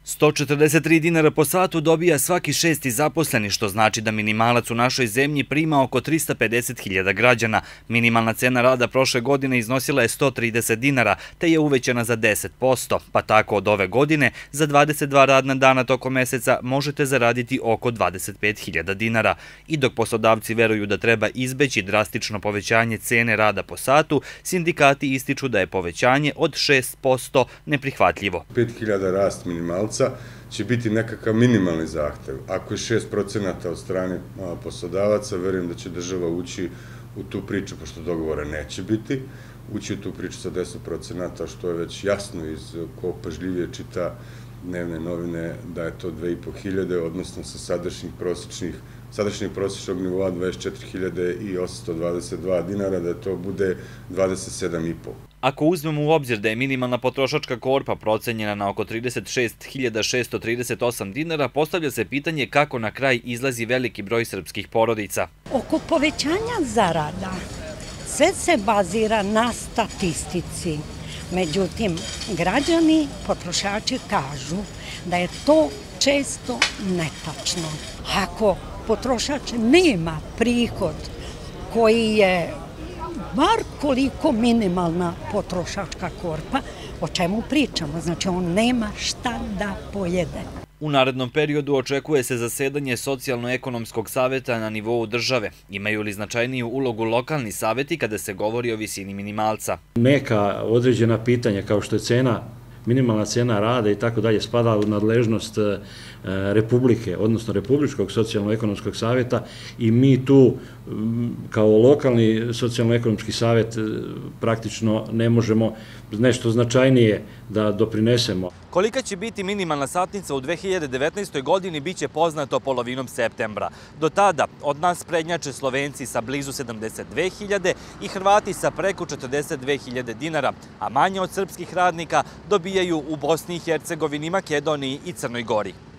143 dinara po satu dobija svaki šesti zaposleni, što znači da minimalac u našoj zemlji prima oko 350.000 građana. Minimalna cena rada prošle godine iznosila je 130 dinara, te je uvećana za 10%, pa tako od ove godine za 22 radna dana tokom meseca možete zaraditi oko 25.000 dinara. I dok poslodavci veruju da treba izbeći drastično povećanje cene rada po satu, sindikati ističu da je povećanje od 6% neprihvatljivo. 5.000 rast minimalca će biti nekakav minimalni zahtev. Ako je 6% od strane poslodavaca, verujem da će država ući u tu priču, pošto dogovora neće biti, ući u tu priču sa 10%, što je već jasno iz ko pažljivije čita dnevne novine da je to 2.500, odnosno sa sadašnjeg prosječnog nivoa 24.822 dinara, da to bude 27.500. Ako uzmemo u obzir da je minimalna potrošačka korpa procenjena na oko 36.638 dinara, postavlja se pitanje kako na kraj izlazi veliki broj srpskih porodica. Oko povećanja zarada sve se bazira na statistici. Međutim, građani, potrošači kažu da je to često netačno. Ako potrošač nema prihod koji je bar koliko minimalna potrošačka korpa, o čemu pričamo? Znači, on nema šta da pojede. U narednom periodu očekuje se zasedanje Socijalno-ekonomskog saveta na nivou države. Imaju li značajniju ulogu lokalni saveti kada se govori o visini minimalca? Neka određena pitanja kao što je cena, minimalna cena rada i tako dalje spada u nadležnost Republike, odnosno Republičkog socijalno-ekonomskog saveta i mi tu kao lokalni socijalno-ekonomski savet praktično ne možemo nešto značajnije da doprinesemo. Kolika će biti minimalna satnica u 2019. godini biće poznato polovinom septembra. Do tada od nas prednjače Slovenci sa blizu 72.000 i Hrvati sa preko 42.000 dinara, a manje od srpskih radnika dobijaju u Bosni i Hercegovini, Makedoniji i Crnoj Gori.